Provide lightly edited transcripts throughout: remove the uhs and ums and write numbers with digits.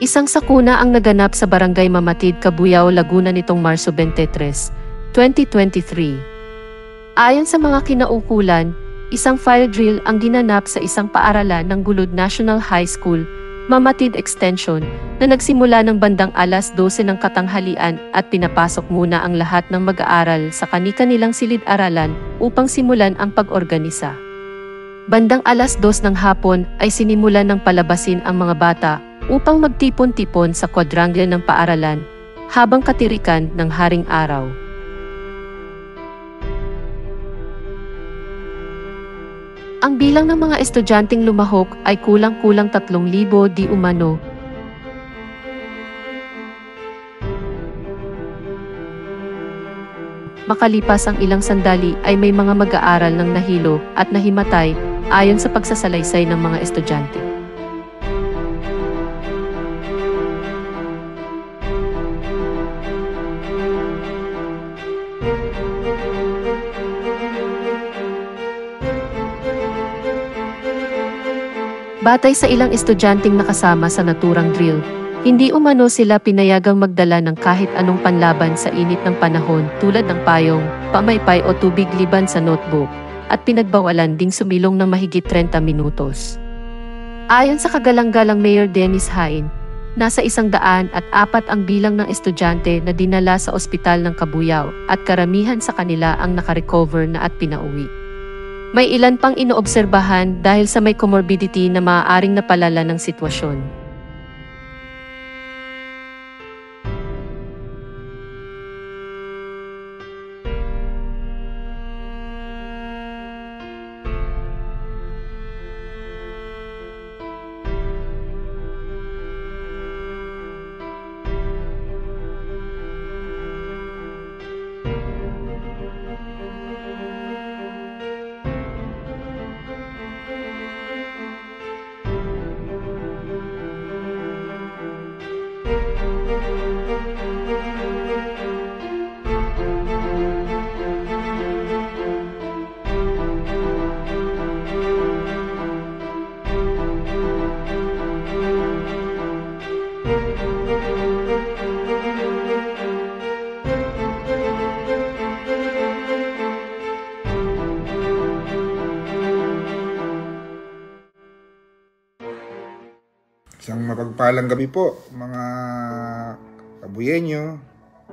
Isang sakuna ang naganap sa Barangay Mamatid, Cabuyao, Laguna nitong Marso 23, 2023. Ayon sa mga kinaukulan, isang fire drill ang ginanap sa isang paaralan ng Gulod National High School, Mamatid Extension, na nagsimula ng bandang alas 12 ng katanghalian at pinapasok muna ang lahat ng mag-aaral sa kani-kanilang silid-aralan upang simulan ang pag-organisa. Bandang alas 2 ng hapon ay sinimulan ng palabasin ang mga bata upang magtipon-tipon sa quadrangle ng paaralan habang katirikan ng haring araw. Ang bilang ng mga estudyanteng lumahok ay kulang-kulang 3,000 di umano. Makalipas ang ilang sandali ay may mga mag-aaral ng nahilo at nahimatay ayon sa pagsasalaysay ng mga estudyante. Batay sa ilang estudyanteng nakasama sa naturang drill, hindi umano sila pinayagang magdala ng kahit anong panlaban sa init ng panahon tulad ng payong, pamaypay o tubig liban sa notebook, at pinagbawalan ding sumilong ng mahigit 30 minutos. Ayon sa kagalang-galang Mayor Dennis Hain, nasa 104 ang bilang ng estudyante na dinala sa ospital ng Cabuyao at karamihan sa kanila ang nakarecover na at pinauwi. May ilan pang inoobserbahan dahil sa may comorbidity na maaaring napalala ng sitwasyon. Isang mapagpalang gabi po mga Kabuyenyo.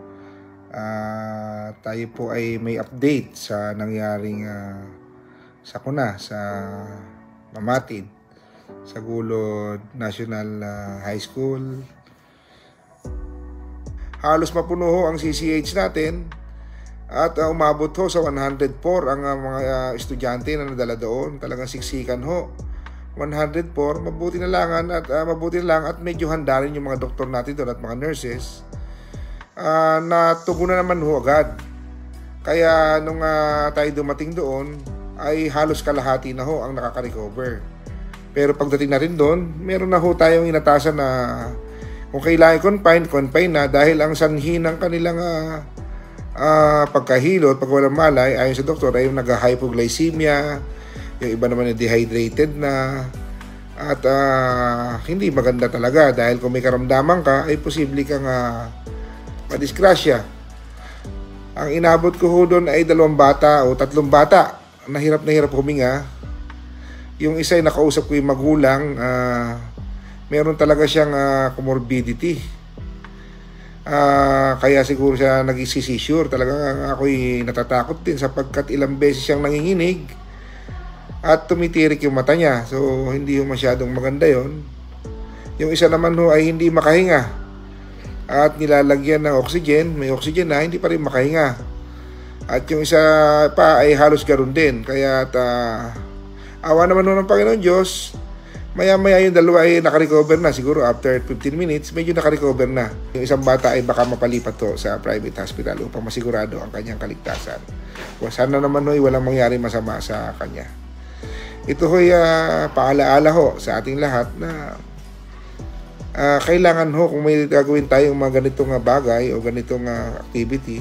Tayo po ay may update sa nangyaring sakuna sa Mamatid sa Gulod National High School. Halos mapuno ho ang CCH natin at umabot ho sa 104 ang mga estudyante na nadala doon. Talagang siksikan ho. 104, mabuti na lang at medyo handa rin yung mga doktor natin doon at mga nurses. Natugunan naman ho agad. Kaya nung tayo dumating doon ay halos kalahati na ho ang nakaka-recover. Pero pagdating na rin doon, meron na ho tayong inatasan na kung kailangan confine na dahil ang sanhi ng kanilang pagkahilo at pagwalang malay ayon sa doktor ay yung nag-hypoglycemia, yung iba naman ay dehydrated na at hindi maganda talaga dahil kung may karamdaman ka ay posible kang madisgrasya. Ang inabot ko ho doon ay 2 bata o 3 bata na hirap huminga. Yung isa ay nakausap ko yung magulang, meron talaga siyang comorbidity. Kaya siguro siya nag-seizure. Talagang ako'y natatakot din sapagkat ilang beses siyang nanginginig at tumitirik yung mata niya. So hindi yung masyadong maganda yon. Yung isa naman ho ay hindi makahinga at nilalagyan ng oxygen, may oxygen na, hindi pa rin makahinga. At yung isa pa ay halos ganoon din. Kaya awa naman ho ng Panginoon Diyos, maya-maya yung dalawa ay nakarecover na. Siguro after 15 minutes, medyo nakarecover na. Yung isang bata ay baka mapalipat to sa private hospital upang masigurado ang kanyang kaligtasan. Sana naman ho ay walang mangyari masama sa kanya. Ito ho'y paalaala ho sa ating lahat na kailangan ho kung may gagawin tayong mga ganitong bagay o ganitong activity,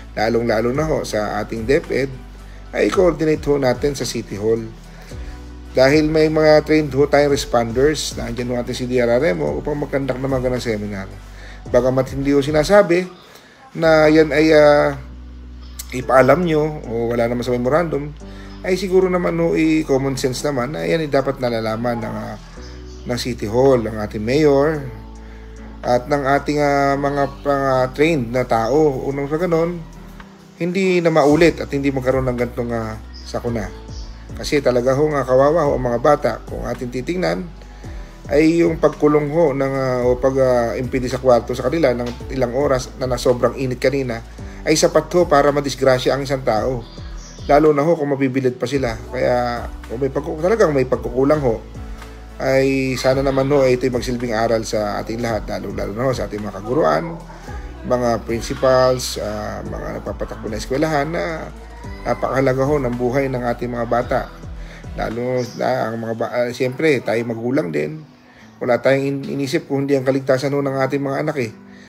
lalong-lalo na ho sa ating DepEd, ay coordinate ho natin sa City Hall. Dahil may mga trained ho tayong responders, nandiyan ho natin si DRRMO upang magkandak ng mga ganang seminar. Bagamat hindi ho sinasabi na yan ay ipaalam nyo o wala naman sa memorandum, ay siguro naman ho common sense naman na yan ay dapat nalalaman ng City Hall, ng ating mayor, at ng ating mga trained na tao. Unang sa ganon, hindi na maulit at hindi magkaroon ng ganitong sakuna. Kasi talaga ho kawawa ho ang mga bata. Kung ating titingnan, ay yung pagkulong ho o pag-impede sa kwarto sa kanila ng ilang oras na sobrang init kanina, ay sapat ho para madisgrasya ang isang tao. Lalo na ho kung mabibilid pa sila. Kaya kung talagang may pagkukulang ho, ay sana naman ho ay ito'y magsilbing aral sa ating lahat, lalo na ho sa ating mga kaguruan, mga principals, mga nagpapatakbo na eskwelahan, na napakahalaga ho ng buhay ng ating mga bata. Lalo na ang siyempre tayo magulang din, wala tayong inisip kung hindi ang kaligtasan ho ng ating mga anak